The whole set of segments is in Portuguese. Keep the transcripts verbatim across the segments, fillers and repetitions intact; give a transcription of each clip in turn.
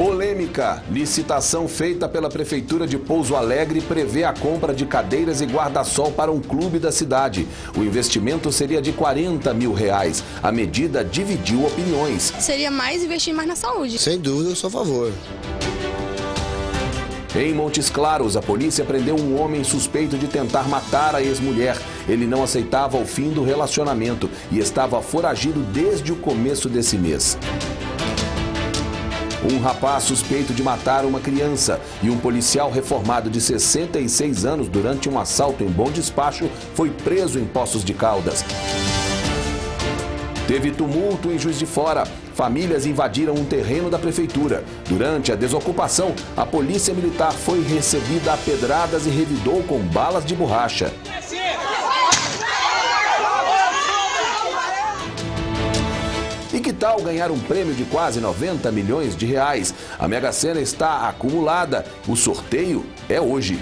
Polêmica. Licitação feita pela Prefeitura de Pouso Alegre prevê a compra de cadeiras e guarda-sol para um clube da cidade. O investimento seria de quarenta mil reais. A medida dividiu opiniões. Seria mais investir mais na saúde. Sem dúvida, eu sou a favor. Em Montes Claros, a polícia prendeu um homem suspeito de tentar matar a ex-mulher. Ele não aceitava o fim do relacionamento e estava foragido desde o começo desse mês. Um rapaz suspeito de matar uma criança e um policial reformado de sessenta e seis anos durante um assalto em Bom Despacho foi preso em Poços de Caldas. Teve tumulto em Juiz de Fora. Famílias invadiram um terreno da prefeitura. Durante a desocupação, a polícia militar foi recebida a pedradas e revidou com balas de borracha. E que tal ganhar um prêmio de quase noventa milhões de reais? A Mega Sena está acumulada. O sorteio é hoje.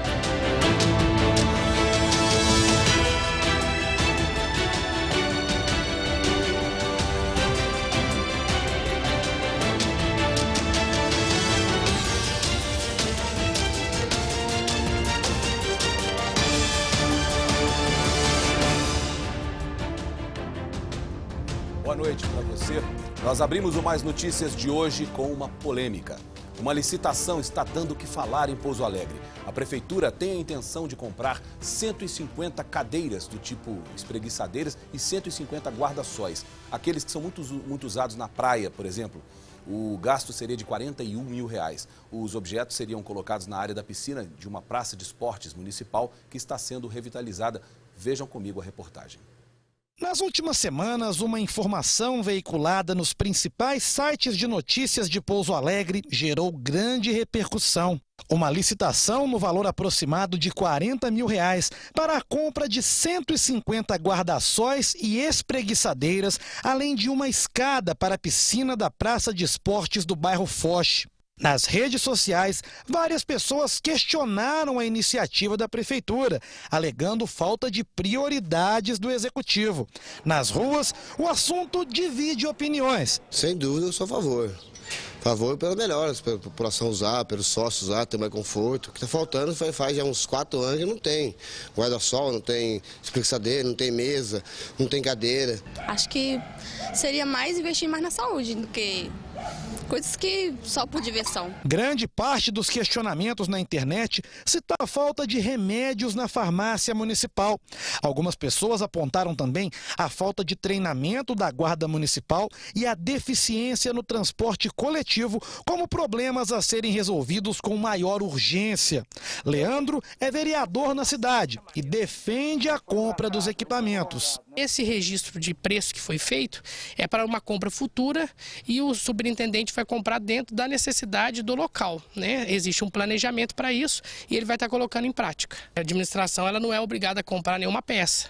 Boa noite para você. Nós abrimos o Mais Notícias de hoje com uma polêmica. Uma licitação está dando o que falar em Pouso Alegre. A prefeitura tem a intenção de comprar cento e cinquenta cadeiras do tipo espreguiçadeiras e cento e cinquenta guarda-sóis. Aqueles que são muito, muito usados na praia, por exemplo. O gasto seria de quarenta e um mil reais. Os objetos seriam colocados na área da piscina de uma praça de esportes municipal que está sendo revitalizada. Vejam comigo a reportagem. Nas últimas semanas, uma informação veiculada nos principais sites de notícias de Pouso Alegre gerou grande repercussão. Uma licitação no valor aproximado de quarenta mil reais para a compra de cento e cinquenta guarda-sóis e espreguiçadeiras, além de uma escada para a piscina da Praça de Esportes do bairro Foch. Nas redes sociais, várias pessoas questionaram a iniciativa da prefeitura, alegando falta de prioridades do executivo. Nas ruas, o assunto divide opiniões. Sem dúvida, eu sou a favor. A favor pela melhora, pela população usar, pelos sócios usar, ter mais conforto. O que está faltando faz, faz já uns quatro anos que não tem guarda-sol, não tem espreguiçadeira, não tem mesa, não tem cadeira. Acho que seria mais investir mais na saúde do que coisas que só por diversão. Grande parte dos questionamentos na internet cita a falta de remédios na farmácia municipal. Algumas pessoas apontaram também a falta de treinamento da guarda municipal e a deficiência no transporte coletivo como problemas a serem resolvidos com maior urgência. Leandro é vereador na cidade e defende a compra dos equipamentos. Esse registro de preço que foi feito é para uma compra futura e o superintendente vai comprar dentro da necessidade do local, né? Existe um planejamento para isso e ele vai estar colocando em prática. A administração ela não é obrigada a comprar nenhuma peça,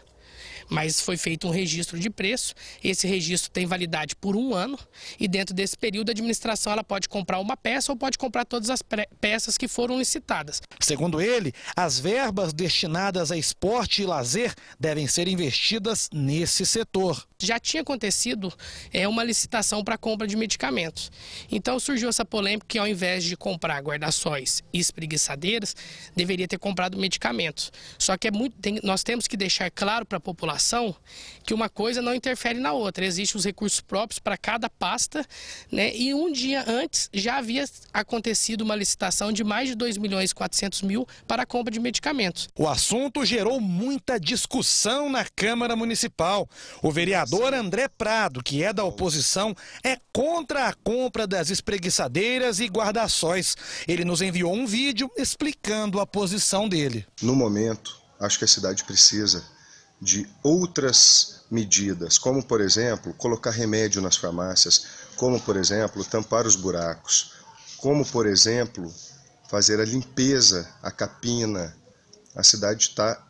mas foi feito um registro de preço. Esse registro tem validade por um ano e dentro desse período a administração ela pode comprar uma peça ou pode comprar todas as peças que foram licitadas. Segundo ele, as verbas destinadas a esporte e lazer devem ser investidas nesse setor. Já tinha acontecido é, uma licitação para compra de medicamentos. Então surgiu essa polêmica que ao invés de comprar guarda-sóis e espreguiçadeiras, deveria ter comprado medicamentos. Só que é muito, tem, nós temos que deixar claro para a população que uma coisa não interfere na outra. Existem os recursos próprios para cada pasta, né? E um dia antes já havia acontecido uma licitação de mais de dois milhões e quatrocentos mil para a compra de medicamentos. O assunto gerou muita discussão na Câmara Municipal. O vereador André Prado, que é da oposição, é contra a compra das espreguiçadeiras e guarda-sóis. Ele nos enviou um vídeo explicando a posição dele. No momento, acho que a cidade precisa de outras medidas, como, por exemplo, colocar remédio nas farmácias, como, por exemplo, tampar os buracos, como, por exemplo, fazer a limpeza, a capina. A cidade está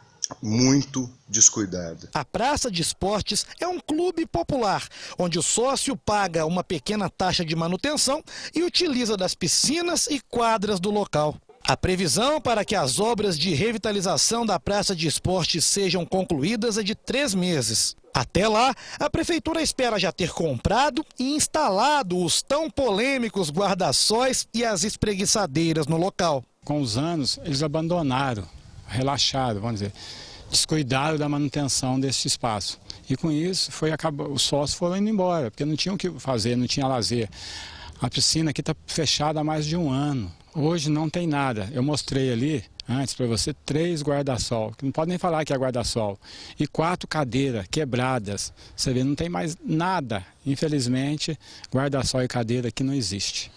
muito descuidada. A Praça de Esportes é um clube popular, onde o sócio paga uma pequena taxa de manutenção e utiliza das piscinas e quadras do local. A previsão para que as obras de revitalização da Praça de Esportes sejam concluídas é de três meses. Até lá, a prefeitura espera já ter comprado e instalado os tão polêmicos guarda-sóis e as espreguiçadeiras no local. Com os anos, eles abandonaram, relaxaram, vamos dizer, descuidaram da manutenção desse espaço. E com isso, foi, acabou, os sócios foram indo embora, porque não tinham o que fazer, não tinha lazer. A piscina aqui está fechada há mais de um ano. Hoje não tem nada. Eu mostrei ali, antes para você, três guarda-sol, que não pode nem falar que é guarda-sol, e quatro cadeiras quebradas. Você vê, não tem mais nada. Infelizmente, guarda-sol e cadeira aqui não existe.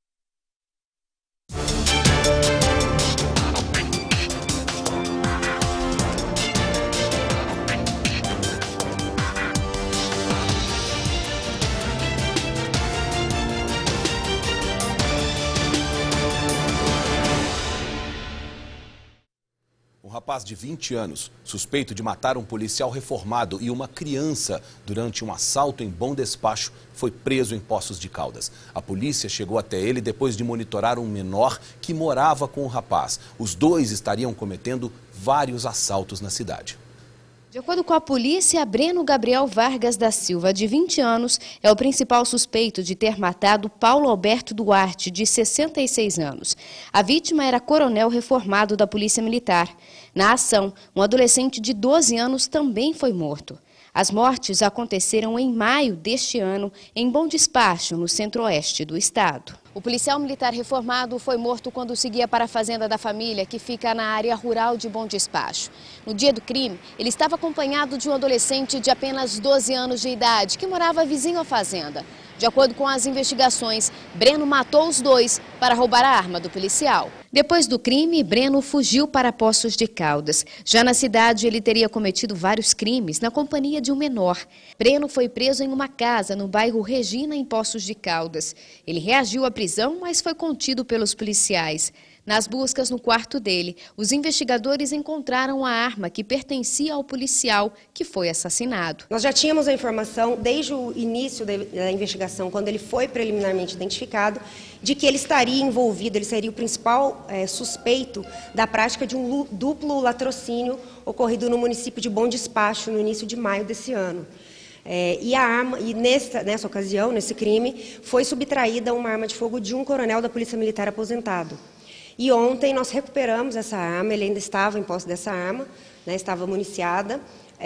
Um rapaz de vinte anos, suspeito de matar um policial reformado e uma criança durante um assalto em Bom Despacho, foi preso em Poços de Caldas. A polícia chegou até ele depois de monitorar um menor que morava com o rapaz. Os dois estariam cometendo vários assaltos na cidade. De acordo com a polícia, Breno Gabriel Vargas da Silva, de vinte anos, é o principal suspeito de ter matado Paulo Alberto Duarte, de sessenta e seis anos. A vítima era coronel reformado da Polícia Militar. Na ação, um adolescente de doze anos também foi morto. As mortes aconteceram em maio deste ano, em Bom Despacho, no centro-oeste do estado. O policial militar reformado foi morto quando seguia para a fazenda da família, que fica na área rural de Bom Despacho. No dia do crime, ele estava acompanhado de um adolescente de apenas doze anos de idade, que morava vizinho à fazenda. De acordo com as investigações, Breno matou os dois para roubar a arma do policial. Depois do crime, Breno fugiu para Poços de Caldas. Já na cidade, ele teria cometido vários crimes na companhia de um menor. Breno foi preso em uma casa no bairro Regina, em Poços de Caldas. Ele reagiu à prisão, mas foi contido pelos policiais. Nas buscas no quarto dele, os investigadores encontraram a arma que pertencia ao policial que foi assassinado. Nós já tínhamos a informação, desde o início da investigação, quando ele foi preliminarmente identificado, de que ele estaria envolvido, ele seria o principal é, suspeito da prática de um duplo latrocínio ocorrido no município de Bom Despacho, no início de maio desse ano. É, e a arma, e nessa, nessa ocasião, nesse crime, foi subtraída uma arma de fogo de um coronel da Polícia Militar aposentado. E ontem nós recuperamos essa arma, ele ainda estava em posse dessa arma, né, estava municiada,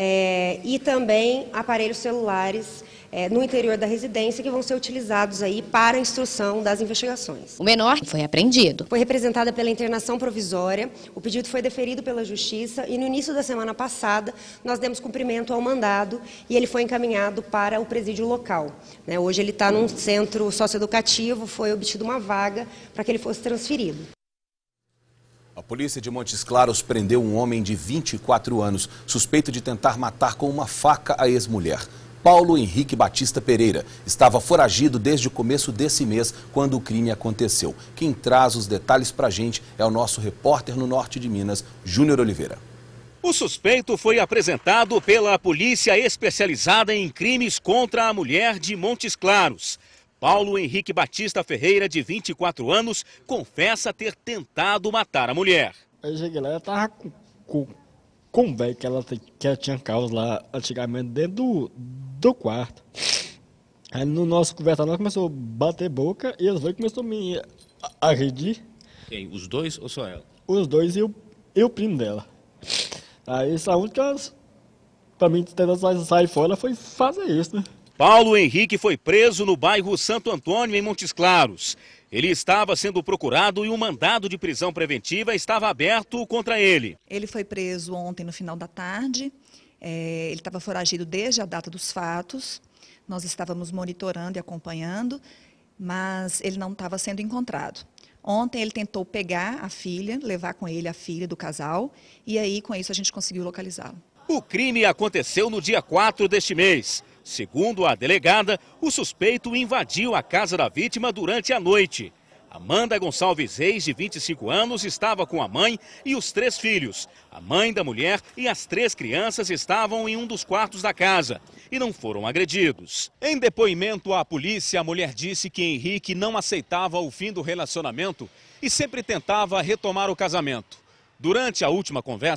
é, e também aparelhos celulares é, no interior da residência que vão ser utilizados aí para a instrução das investigações. O menor foi apreendido. Foi representada pela internação provisória, o pedido foi deferido pela Justiça e no início da semana passada nós demos cumprimento ao mandado e ele foi encaminhado para o presídio local. Né, hoje ele está num centro socioeducativo, foi obtida uma vaga para que ele fosse transferido. A polícia de Montes Claros prendeu um homem de vinte e quatro anos, suspeito de tentar matar com uma faca a ex-mulher. Paulo Henrique Batista Pereira estava foragido desde o começo desse mês, quando o crime aconteceu. Quem traz os detalhes para a gente é o nosso repórter no norte de Minas, Júnior Oliveira. O suspeito foi apresentado pela polícia especializada em crimes contra a mulher de Montes Claros. Paulo Henrique Batista Ferreira, de vinte e quatro anos, confessa ter tentado matar a mulher. Eu cheguei lá, ela estava com, com, com um velho que ela, que ela tinha carros lá antigamente dentro do, do quarto. Aí no nosso conversa nós começou a bater boca e eles começou a me agredir. Quem? Os dois ou só ela? Os dois e o, e o primo dela. Aí a única, para mim, tentar sair fora foi fazer isso, né? Paulo Henrique foi preso no bairro Santo Antônio, em Montes Claros. Ele estava sendo procurado e um mandado de prisão preventiva estava aberto contra ele. Ele foi preso ontem no final da tarde. É, ele estava foragido desde a data dos fatos. Nós estávamos monitorando e acompanhando, mas ele não estava sendo encontrado. Ontem ele tentou pegar a filha, levar com ele a filha do casal, e aí com isso a gente conseguiu localizá-lo. O crime aconteceu no dia quatro deste mês. Segundo a delegada, o suspeito invadiu a casa da vítima durante a noite. Amanda Gonçalves Reis, de vinte e cinco anos, estava com a mãe e os três filhos. A mãe da mulher e as três crianças estavam em um dos quartos da casa e não foram agredidos. Em depoimento à polícia, a mulher disse que Henrique não aceitava o fim do relacionamento e sempre tentava retomar o casamento. Durante a última conversa,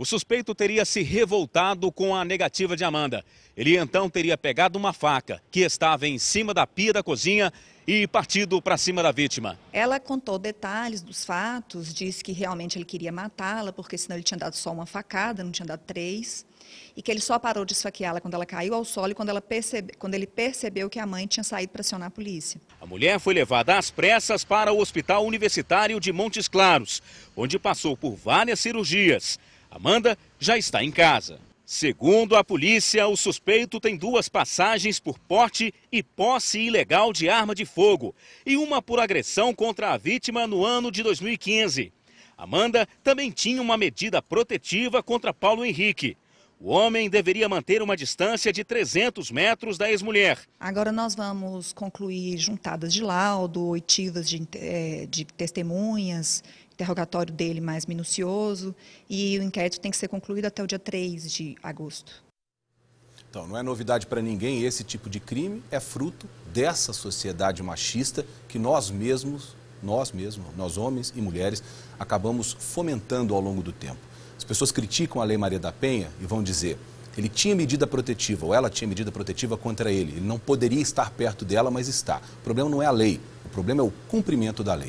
O suspeito teria se revoltado com a negativa de Amanda. Ele então teria pegado uma faca que estava em cima da pia da cozinha e partido para cima da vítima. Ela contou detalhes dos fatos, disse que realmente ele queria matá-la, porque senão ele tinha dado só uma facada, não tinha dado três, e que ele só parou de esfaqueá-la quando ela caiu ao solo e quando, ela percebe, quando ele percebeu que a mãe tinha saído para acionar a polícia. A mulher foi levada às pressas para o Hospital Universitário de Montes Claros, onde passou por várias cirurgias. Amanda já está em casa. Segundo a polícia, o suspeito tem duas passagens por porte e posse ilegal de arma de fogo e uma por agressão contra a vítima no ano de dois mil e quinze. Amanda também tinha uma medida protetiva contra Paulo Henrique. O homem deveria manter uma distância de trezentos metros da ex-mulher. Agora nós vamos concluir juntadas de laudo, oitivas de, de testemunhas, interrogatório dele mais minucioso, e o inquérito tem que ser concluído até o dia três de agosto. Então, não é novidade para ninguém, esse tipo de crime é fruto dessa sociedade machista que nós mesmos, nós mesmos, nós homens e mulheres, acabamos fomentando ao longo do tempo. As pessoas criticam a Lei Maria da Penha e vão dizer, ele tinha medida protetiva, ou ela tinha medida protetiva contra ele, ele não poderia estar perto dela, mas está. O problema não é a lei, o problema é o cumprimento da lei.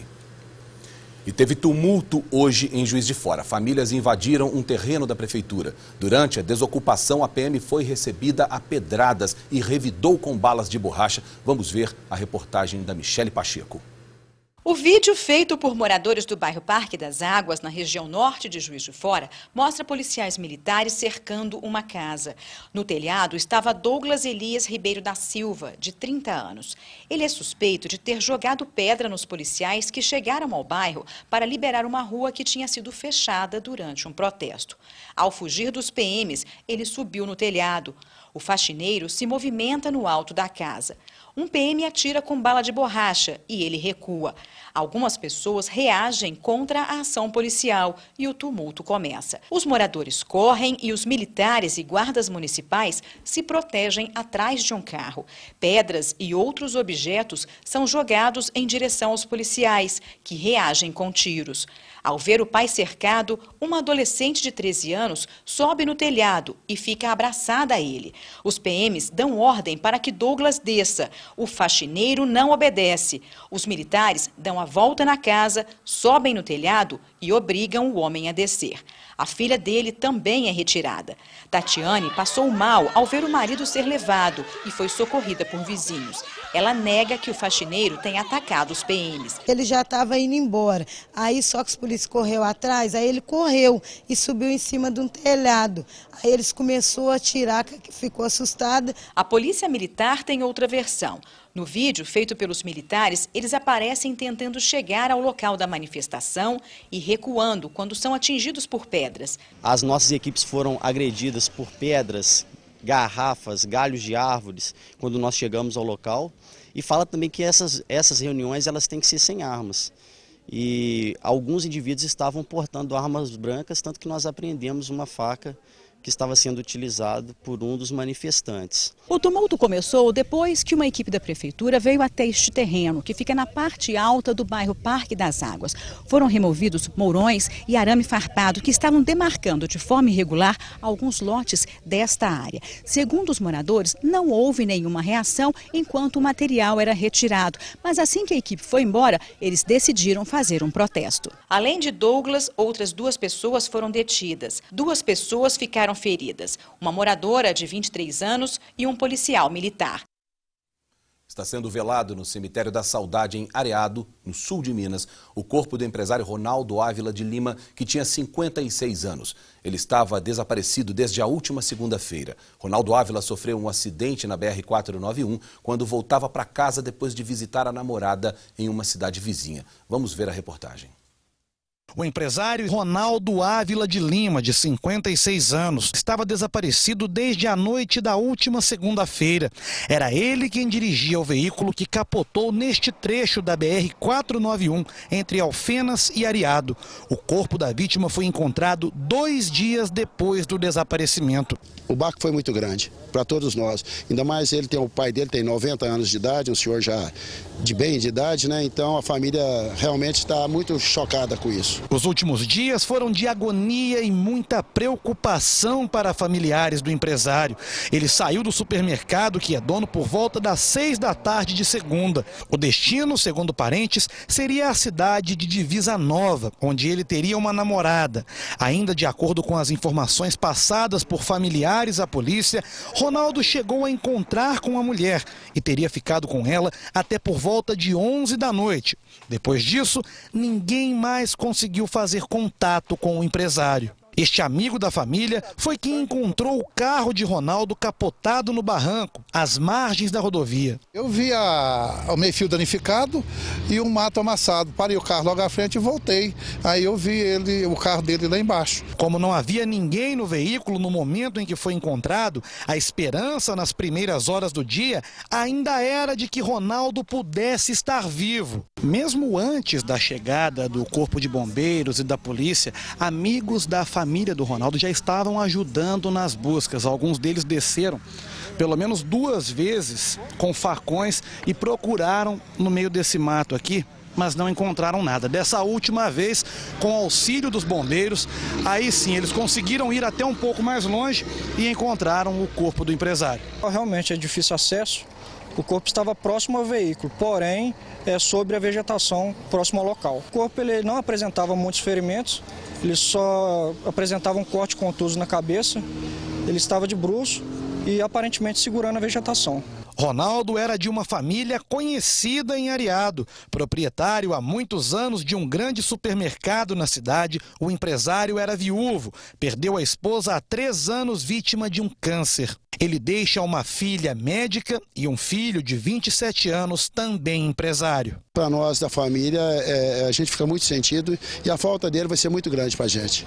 E teve tumulto hoje em Juiz de Fora. Famílias invadiram um terreno da prefeitura. Durante a desocupação, a P M foi recebida a pedradas e revidou com balas de borracha. Vamos ver a reportagem da Michele Pacheco. O vídeo feito por moradores do bairro Parque das Águas, na região norte de Juiz de Fora, mostra policiais militares cercando uma casa. No telhado estava Douglas Elias Ribeiro da Silva, de trinta anos. Ele é suspeito de ter jogado pedra nos policiais que chegaram ao bairro para liberar uma rua que tinha sido fechada durante um protesto. Ao fugir dos P Ms, ele subiu no telhado. O faxineiro se movimenta no alto da casa. Um P M atira com bala de borracha e ele recua. Algumas pessoas reagem contra a ação policial e o tumulto começa. Os moradores correm e os militares e guardas municipais se protegem atrás de um carro. Pedras e outros objetos são jogados em direção aos policiais, que reagem com tiros. Ao ver o pai cercado, uma adolescente de treze anos sobe no telhado e fica abraçada a ele. Os P Ms dão ordem para que Douglas desça. O faxineiro não obedece. Os militares dão a volta na casa, sobem no telhado e obrigam o homem a descer. A filha dele também é retirada. Tatiane passou mal ao ver o marido ser levado e foi socorrida por vizinhos. Ela nega que o faxineiro tenha atacado os P Ms. Ele já estava indo embora, aí só que os polícias correu atrás, aí ele correu e subiu em cima de um telhado. Aí eles começaram a atirar, que ficou assustada. A polícia militar tem outra versão. No vídeo feito pelos militares, eles aparecem tentando chegar ao local da manifestação e recuando quando são atingidos por pedras. As nossas equipes foram agredidas por pedras, garrafas, galhos de árvores quando nós chegamos ao local. E fala também que essas, essas reuniões elas têm que ser sem armas. E alguns indivíduos estavam portando armas brancas, tanto que nós apreendemos uma faca que estava sendo utilizado por um dos manifestantes. O tumulto começou depois que uma equipe da prefeitura veio até este terreno, que fica na parte alta do bairro Parque das Águas. Foram removidos mourões e arame farpado que estavam demarcando de forma irregular alguns lotes desta área. Segundo os moradores, não houve nenhuma reação enquanto o material era retirado. Mas assim que a equipe foi embora, eles decidiram fazer um protesto. Além de Douglas, outras duas pessoas foram detidas. Duas pessoas ficaram feridas, uma moradora de vinte e três anos e um policial militar. Está sendo velado no cemitério da Saudade, em Areado, no sul de Minas, o corpo do empresário Ronaldo Ávila de Lima, que tinha cinquenta e seis anos. Ele estava desaparecido desde a última segunda-feira. Ronaldo Ávila sofreu um acidente na B R quatrocentos e noventa e um quando voltava para casa depois de visitar a namorada em uma cidade vizinha. Vamos ver a reportagem. O empresário Ronaldo Ávila de Lima, de cinquenta e seis anos, estava desaparecido desde a noite da última segunda-feira. Era ele quem dirigia o veículo que capotou neste trecho da B R quatrocentos e noventa e um, entre Alfenas e Areado. O corpo da vítima foi encontrado dois dias depois do desaparecimento. O barco foi muito grande para todos nós, ainda mais ele tem, o pai dele tem noventa anos de idade, um senhor já de bem de idade, né? Então a família realmente está muito chocada com isso. anos. Os últimos dias foram de agonia e muita preocupação para familiares do empresário. Ele saiu do supermercado, que é dono, por volta das seis da tarde de segunda. O destino, segundo parentes, seria a cidade de Divisa Nova, onde ele teria uma namorada. Ainda de acordo com as informações passadas por familiares à polícia, Ronaldo chegou a encontrar com a mulher e teria ficado com ela até por volta de onze da noite. Depois disso, ninguém mais conseguiu fazer contato com o empresário. Este amigo da família foi quem encontrou o carro de Ronaldo capotado no barranco, às margens da rodovia. Eu vi a, o meio-fio danificado e o mato amassado. Parei o carro logo à frente e voltei. Aí eu vi ele, o carro dele lá embaixo. Como não havia ninguém no veículo no momento em que foi encontrado, a esperança nas primeiras horas do dia ainda era de que Ronaldo pudesse estar vivo. Mesmo antes da chegada do Corpo de Bombeiros e da polícia, amigos da família A família do Ronaldo já estavam ajudando nas buscas. Alguns deles desceram pelo menos duas vezes com facões e procuraram no meio desse mato aqui, mas não encontraram nada. Dessa última vez, com auxílio dos bombeiros, aí sim eles conseguiram ir até um pouco mais longe e encontraram o corpo do empresário. Realmente é difícil acesso. O corpo estava próximo ao veículo, porém é sobre a vegetação próximo ao local. O corpo ele não apresentava muitos ferimentos, ele só apresentava um corte contuso na cabeça, ele estava de bruços e aparentemente segurando a vegetação. Ronaldo era de uma família conhecida em Areado. Proprietário há muitos anos de um grande supermercado na cidade, o empresário era viúvo. Perdeu a esposa há três anos, vítima de um câncer. Ele deixa uma filha médica e um filho de vinte e sete anos, também empresário. Para nós da família, é, a gente fica muito sentido e a falta dele vai ser muito grande para a gente.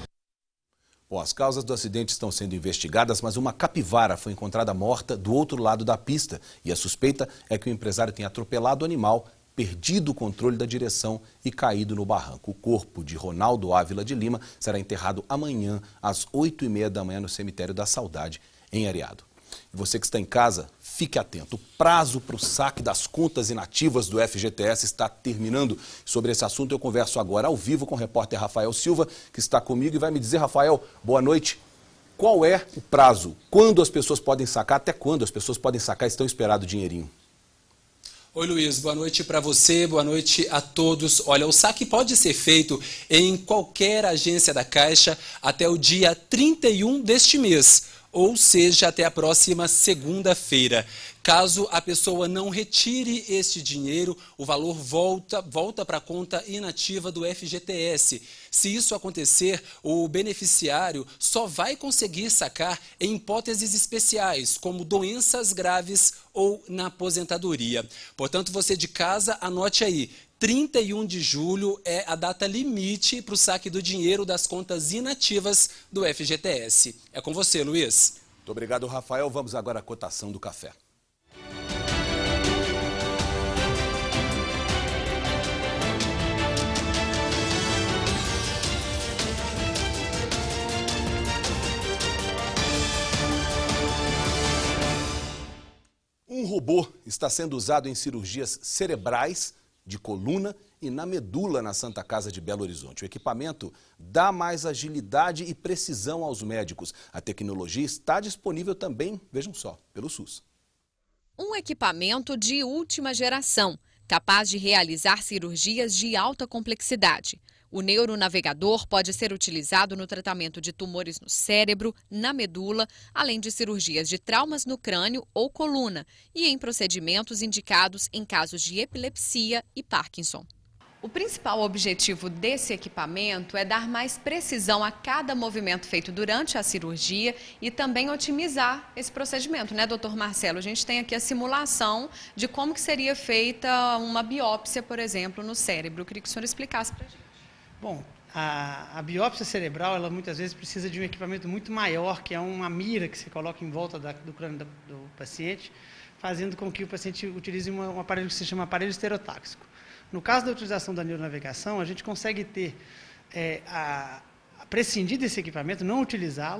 Bom, as causas do acidente estão sendo investigadas, mas uma capivara foi encontrada morta do outro lado da pista. E a suspeita é que o empresário tenha atropelado o animal, perdido o controle da direção e caído no barranco. O corpo de Ronaldo Ávila de Lima será enterrado amanhã, às oito e meia da manhã, no cemitério da Saudade, em Areado. E você que está em casa, fique atento. O prazo para o saque das contas inativas do F G T S está terminando. Sobre esse assunto eu converso agora ao vivo com o repórter Rafael Silva, que está comigo e vai me dizer, Rafael, boa noite. Qual é o prazo? Quando as pessoas podem sacar? Até quando as pessoas podem sacar e estão esperando o dinheirinho? Oi, Luiz, boa noite para você, boa noite a todos. Olha, o saque pode ser feito em qualquer agência da Caixa até o dia trinta e um deste mês, ou seja, até a próxima segunda-feira. Caso a pessoa não retire este dinheiro, o valor volta, volta para a conta inativa do F G T S. Se isso acontecer, o beneficiário só vai conseguir sacar em hipóteses especiais, como doenças graves ou na aposentadoria. Portanto, você de casa, anote aí. trinta e um de julho é a data limite para o saque do dinheiro das contas inativas do F G T S. É com você, Luiz. Muito obrigado, Rafael. Vamos agora à cotação do café. Um robô está sendo usado em cirurgias cerebrais, de coluna e na medula na Santa Casa de Belo Horizonte. O equipamento dá mais agilidade e precisão aos médicos. A tecnologia está disponível também, vejam só, pelo SUS. Um equipamento de última geração, capaz de realizar cirurgias de alta complexidade. O neuronavegador pode ser utilizado no tratamento de tumores no cérebro, na medula, além de cirurgias de traumas no crânio ou coluna e em procedimentos indicados em casos de epilepsia e Parkinson. O principal objetivo desse equipamento é dar mais precisão a cada movimento feito durante a cirurgia e também otimizar esse procedimento, né, doutor Marcelo? A gente tem aqui a simulação de como que seria feita uma biópsia, por exemplo, no cérebro. Eu queria que o senhor explicasse para a gente. Bom, a, a biópsia cerebral, ela muitas vezes precisa de um equipamento muito maior, que é uma mira que se coloca em volta da, do crânio da, do paciente, fazendo com que o paciente utilize uma, um aparelho que se chama aparelho estereotáxico. No caso da utilização da neuronavegação, a gente consegue ter, é, a, a prescindir desse equipamento, não utilizá-lo,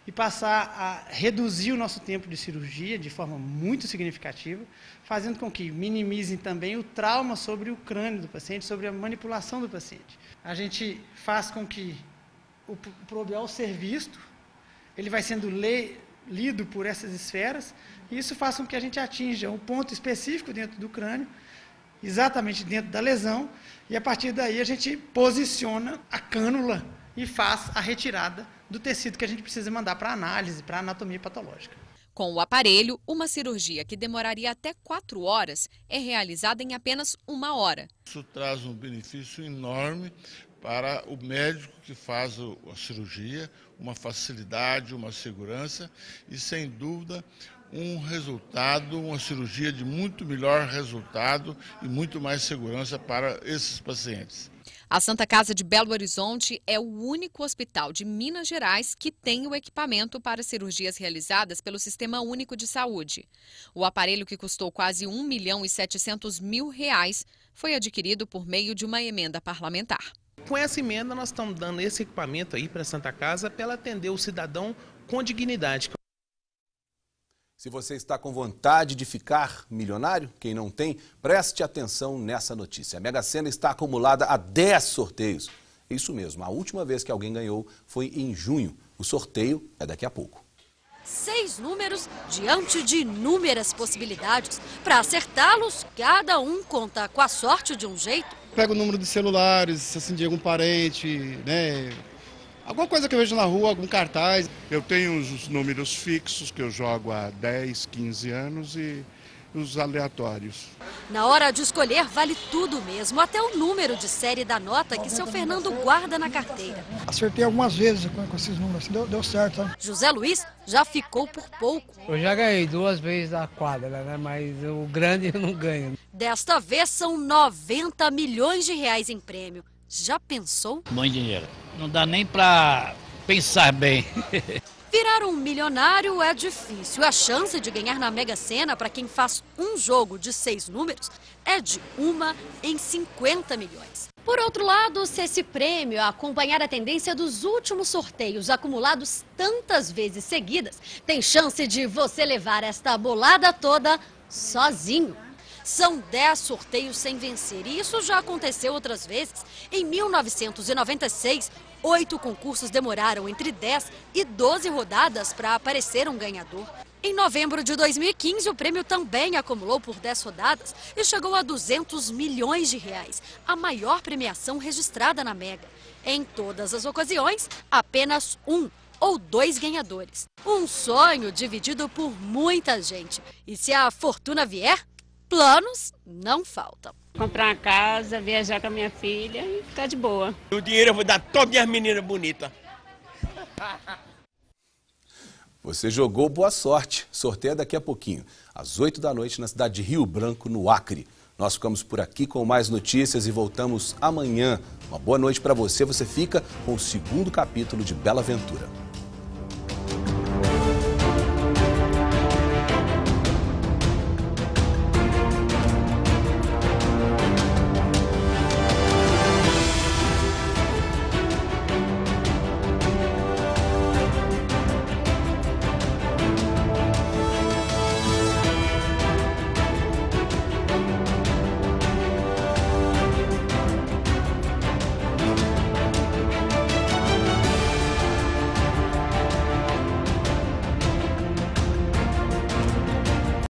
e passar a reduzir o nosso tempo de cirurgia de forma muito significativa, fazendo com que minimizem também o trauma sobre o crânio do paciente, sobre a manipulação do paciente. A gente faz com que o probial ser visto, ele vai sendo le, lido por essas esferas, e isso faz com que a gente atinja um ponto específico dentro do crânio, exatamente dentro da lesão, e a partir daí a gente posiciona a cânula e faz a retirada do tecido que a gente precisa mandar para análise, para anatomia patológica. Com o aparelho, uma cirurgia que demoraria até quatro horas é realizada em apenas uma hora. Isso traz um benefício enorme para o médico que faz a cirurgia, uma facilidade, uma segurança e, sem dúvida, um resultado, uma cirurgia de muito melhor resultado e muito mais segurança para esses pacientes. A Santa Casa de Belo Horizonte é o único hospital de Minas Gerais que tem o equipamento para cirurgias realizadas pelo Sistema Único de Saúde. O aparelho, que custou quase um milhão e setecentos mil reais, foi adquirido por meio de uma emenda parlamentar. Com essa emenda, nós estamos dando esse equipamento aí para a Santa Casa para ela atender o cidadão com dignidade. Se você está com vontade de ficar milionário, quem não tem, preste atenção nessa notícia. A Mega Sena está acumulada a dez sorteios. Isso mesmo, a última vez que alguém ganhou foi em junho. O sorteio é daqui a pouco. Seis números diante de inúmeras possibilidades. Para acertá-los, cada um conta com a sorte de um jeito. Pego o número de celulares, assim, de algum parente, né? Alguma coisa que eu vejo na rua, algum cartaz. Eu tenho os números fixos que eu jogo há dez, quinze anos e os aleatórios. Na hora de escolher, vale tudo mesmo, até o número de série da nota que seu Fernando guarda na carteira. Acertei algumas vezes com, com esses números, deu, deu certo. Sabe? José Luiz já ficou por pouco. Eu já ganhei duas vezes a quadra, né? Mas o grande eu não ganho. Desta vez são noventa milhões de reais em prêmio. Já pensou? Muito dinheiro. Não dá nem pra pensar bem. Virar um milionário é difícil. A chance de ganhar na Mega Sena para quem faz um jogo de seis números é de uma em cinquenta milhões. Por outro lado, se esse prêmio acompanhar a tendência dos últimos sorteios acumulados tantas vezes seguidas, tem chance de você levar esta bolada toda sozinho. São dez sorteios sem vencer, e isso já aconteceu outras vezes. Em mil novecentos e noventa e seis, oito concursos demoraram entre dez e doze rodadas para aparecer um ganhador. Em novembro de dois mil e quinze, o prêmio também acumulou por dez rodadas e chegou a duzentos milhões de reais, a maior premiação registrada na Mega. Em todas as ocasiões, apenas um ou dois ganhadores. Um sonho dividido por muita gente. E se a fortuna vier, planos não faltam. Comprar uma casa, viajar com a minha filha e ficar de boa. O dinheiro eu vou dar todas as meninas bonitas. Você jogou boa sorte. Sorteio é daqui a pouquinho, às oito da noite, na cidade de Rio Branco, no Acre. Nós ficamos por aqui com mais notícias e voltamos amanhã. Uma boa noite para você. Você fica com o segundo capítulo de Bela Aventura.